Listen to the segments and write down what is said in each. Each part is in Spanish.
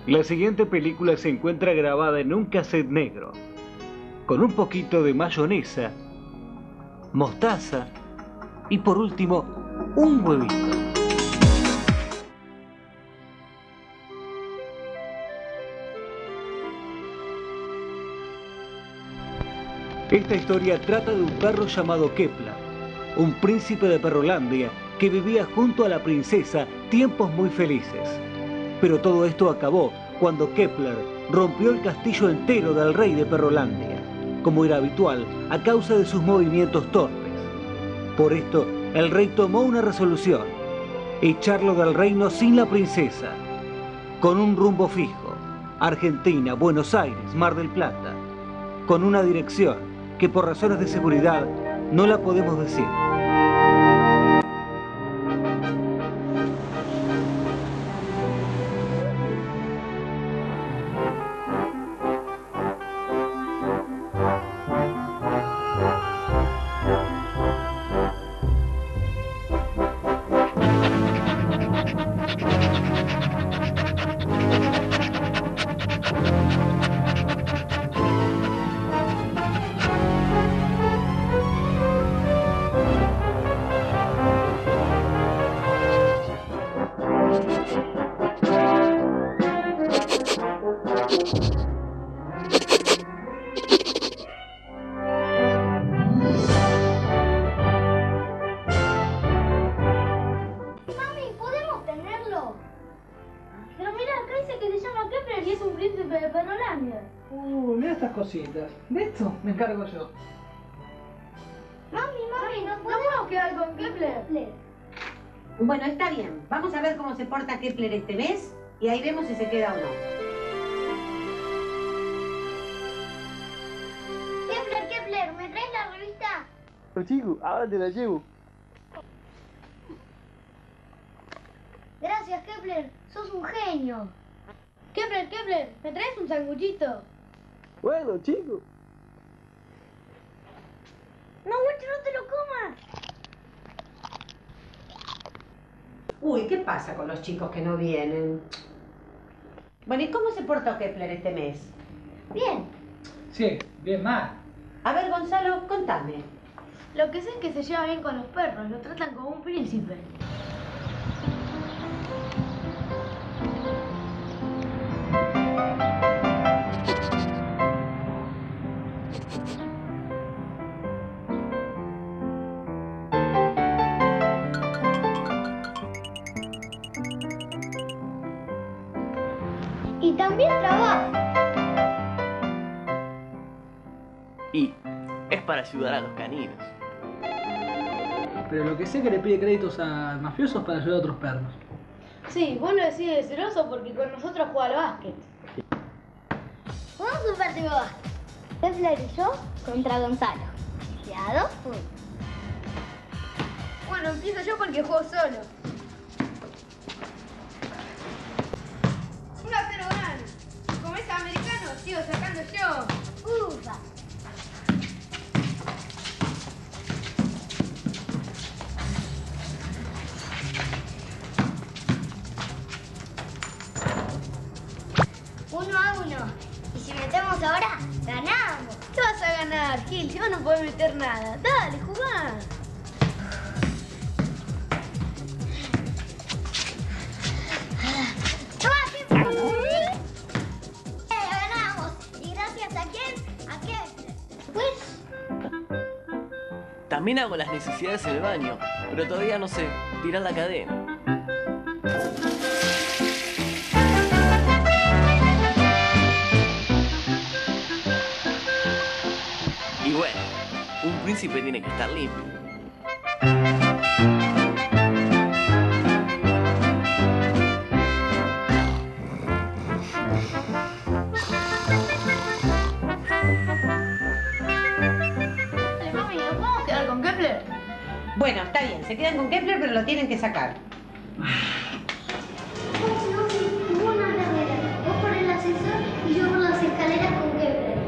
La siguiente película se encuentra grabada en un cassette negro, con un poquito de mayonesa, mostaza y por último, un huevito. Esta historia trata de un perro llamado Kepler, un príncipe de Perrolandia que vivía junto a la princesa tiempos muy felices. Pero todo esto acabó cuando Kepler rompió el castillo entero del rey de Perrolandia, como era habitual a causa de sus movimientos torpes. Por esto, el rey tomó una resolución: echarlo del reino sin la princesa, con un rumbo fijo: Argentina, Buenos Aires, Mar del Plata, con una dirección que por razones de seguridad no la podemos decir. Mira estas cositas. De esto me encargo yo. Mami, ¿no podemos quedar con Kepler? Bueno, está bien. Vamos a ver cómo se porta Kepler este mes y ahí vemos si se queda o no. Kepler, ¿me traes la revista? Chico, ahora te la llevo. Gracias, Kepler. Sos un genio. Kepler, ¿me traes un sanguchito? Bueno, chico. No, Winter, no te lo comas. Uy, ¿qué pasa con los chicos que no vienen? Bueno, ¿y cómo se portó Kepler este mes? Bien. Sí, bien mal. A ver, Gonzalo, contame. Lo que sé es que se lleva bien con los perros, lo tratan como un príncipe. Y también trabaja. Y es para ayudar a los caninos. Pero lo que sé es que le pide créditos a mafiosos para ayudar a otros perros. Sí, vos lo decís de celoso porque con nosotros juega al básquet. Vamos a un partido de básquet. Kepler y yo contra Gonzalo. ¿Y a dos puntos? Bueno, empiezo yo porque juego solo. 1-0 gana. Como es americano, sigo sacando yo. Ufa. Y si metemos ahora, ganamos. ¿Qué vas a ganar, Gil? Si vos no podés meter nada. Dale, jugá. Ganamos. ¿Y gracias a quién? ¿A qué? Pues... También hago las necesidades en el baño, pero todavía no sé tirar la cadena. Y bueno, un príncipe tiene que estar limpio. Mami, ¿nos podemos quedar con Kepler? Bueno, está bien. Se quedan con Kepler, pero lo tienen que sacar. Hubo una carrera. Vos por el ascensor y yo por las escaleras con Kepler.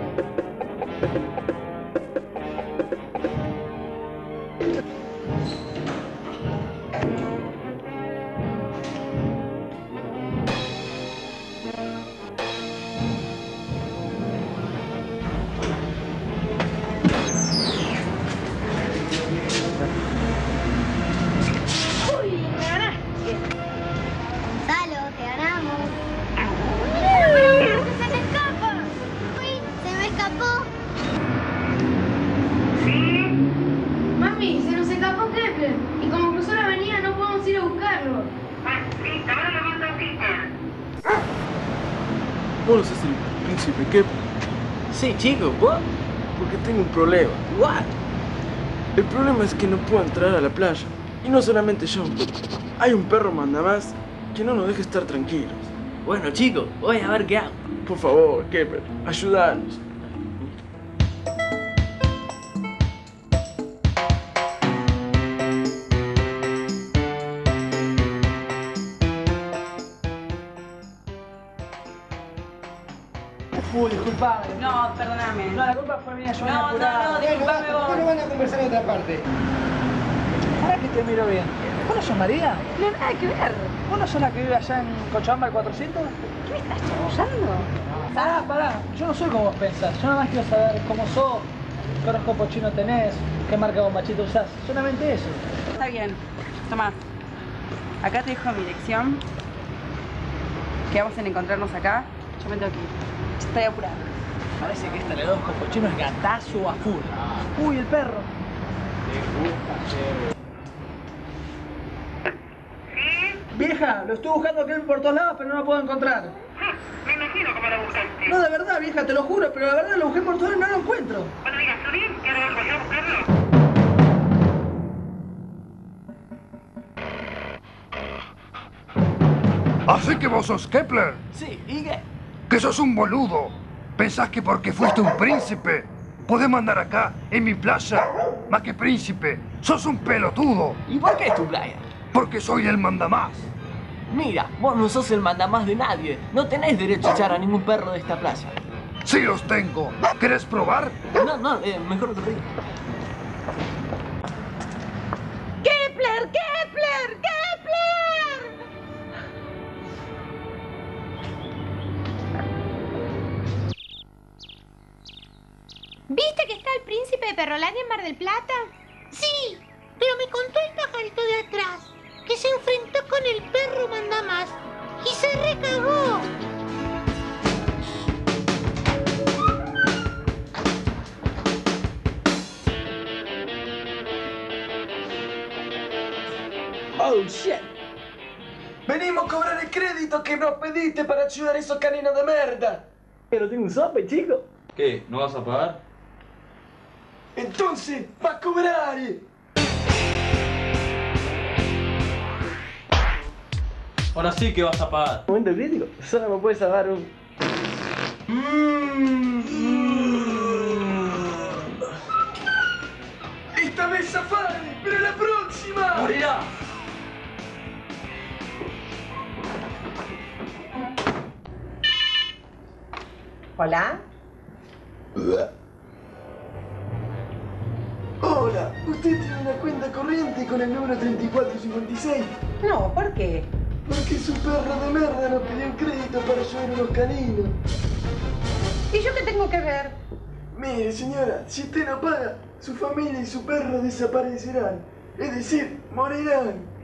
Vos no sos el príncipe Kepler. Sí, chico, ¿vos? Porque tengo un problema. What? El problema es que no puedo entrar a la playa. Y no solamente yo. Hay un perro mandamás que no nos deja estar tranquilos. Bueno, chico, voy a ver qué hago. Por favor, Kepler, ayúdanos. Uy, disculpame. No, perdóname. No, la culpa fue mía, yo me No, apuraba. no, disculpame vos. Bueno, van a conversar en otra parte. Ahora que te miro bien. ¿Vos no sos María? No, nada que ver. ¿Vos no sos la que vive allá en Cochabamba al 400? ¿Qué me estás chamullando? Pará. Yo no soy como vos pensás. Yo nada más quiero saber cómo sos, qué horóscopo chino tenés, qué marca bombachito usás. Solamente eso. Está bien. Tomá. Acá te dejo mi dirección. Quedamos en encontrarnos acá. Yo me tengo que ir. Estoy apurada. Parece que este horóscopo chino es gatazo a full. Uy, el perro. Vieja, lo estuve buscando aquí por todos lados, pero no lo puedo encontrar. Me imagino cómo lo buscaste. No, de verdad, vieja, te lo juro, pero la verdad lo busqué por todos lados y no lo encuentro. Bueno, mira, subí, que ahora voy a buscarlo. Así que vos sos Kepler, Sí, ¿y qué? que sos un boludo. Pensás que porque fuiste un príncipe podés mandar acá, en mi playa, más que príncipe. Sos un pelotudo, ¿Y por qué es tu playa? porque soy el mandamás. Mira, vos no sos el mandamás de nadie. No tenés derecho a echar a ningún perro de esta playa. Sí los tengo. ¿Querés probar? No, mejor te ríes. ¡Kepler! ¡Kepler! ¡Kepler! ¿Viste que está el príncipe de Perrolandia en Mar del Plata? Sí, pero me contó el pajarito de atrás que se enfrentó con el perro mandamás y se recagó. Oh, shit. Venimos a cobrar el crédito que nos pediste para ayudar a esos caninos de merda. Pero tengo un sope, chico. ¿Qué? ¿No vas a pagar? Entonces, va a cobrar. Ahora sí que vas a pagar. Momento crítico. Solo me puedes salvar un... Esta vez zafaré, pero la próxima ¡Morirá! ¿Hola? Hola, ¿usted tiene una cuenta corriente con el número 3456? No, ¿por qué? Porque su perro de merda nos pidió un crédito para ayudar a unos caninos. ¿Y yo qué tengo que ver? Mire, señora, si usted no paga, su familia y su perro desaparecerán. Es decir, morirán.